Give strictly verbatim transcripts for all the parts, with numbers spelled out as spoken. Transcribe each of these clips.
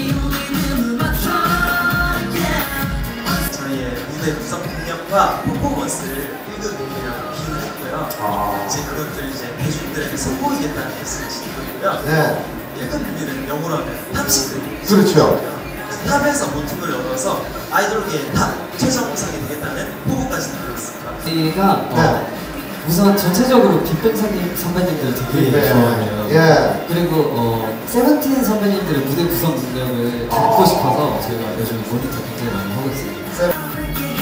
저희의 무대 구성 능력과 퍼포먼스를 일 급 무대라고 비유를 했고요. 아. 이제 그것들을 이제 대중들에게 선보이겠다는 뜻을 지니고요. 네. 일 급 무대는 영어로 하면 탑시드. 그렇죠. 탑에서 모티브를 얻어서 아이돌계의 탑 최종 우상이 되겠다는 포부까지 들었습니다. 저희가 어, 네. 우선 전체적으로 빅뱅 선배님들 되게 네. 좋아해요. 예. 그리고 어, 세븐틴 선배님들의 무대 구성 능력을 듣고 아. 싶어서 저희가 요즘 모니터 굉장히 많이 하고 있습니다. 세...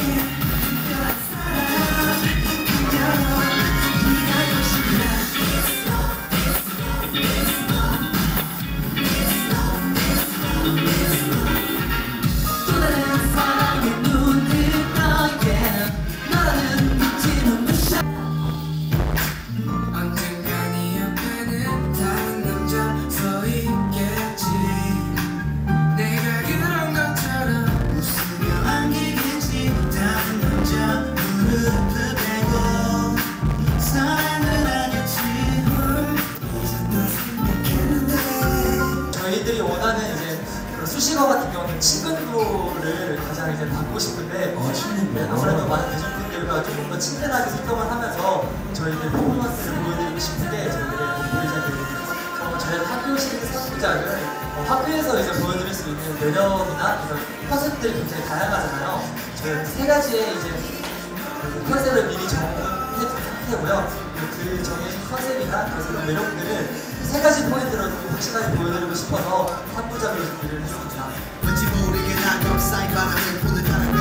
저희들이 원하는 이제 수식어 같은 경우는 친근도를 가장 이제 받고 싶은데 어, 네, 아무래도 많은 대중분들과 조금 더 친근하게 소통을 하면서 저희들 퍼포먼스를 보여드리고 싶은데 저희들의 목표이자들 어, 저희 학교식 상부작을 어, 학교에서 이제 보여드릴 수 있는 매력이나 이런 컨셉들이 굉장히 다양하잖아요. 저희 세 가지의 이제 그 컨셉을 미리 정해둔 상태고요. 그 정해진 컨셉이나 그런 매력들을 세 가지 포인트로 확실하게 보여드리고 싶어서 삼 부작으로 준비를 했습니다.